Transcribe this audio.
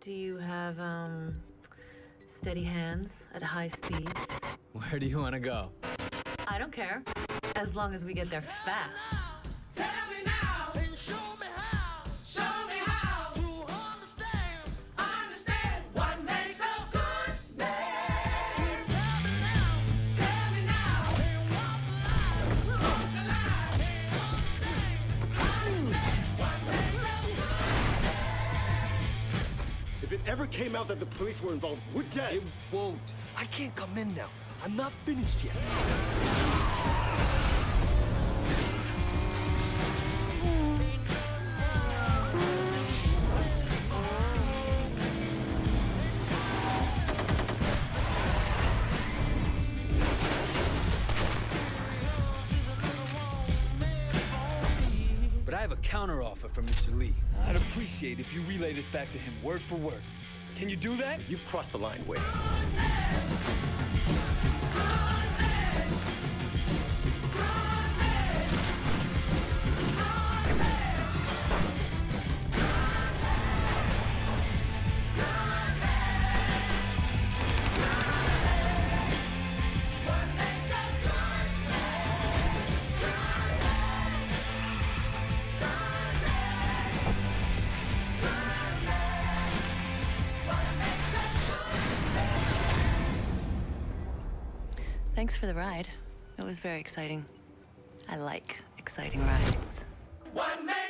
Do you have, steady hands at high speeds? Where do you want to go? I don't care, as long as we get there fast. Tell me now, and show me how to understand what makes a good man. Tell me now, and walk the line, understand what makes a good man. If it ever came out that the police were involved, we're dead. It won't. I can't come in now. I'm not finished yet. But I have a counteroffer from Mr. Lee. I'd appreciate if you relay this back to him word for word. Can you do that? You've crossed the line, Wade. Thanks for the ride. It was very exciting. I like exciting rides. What makes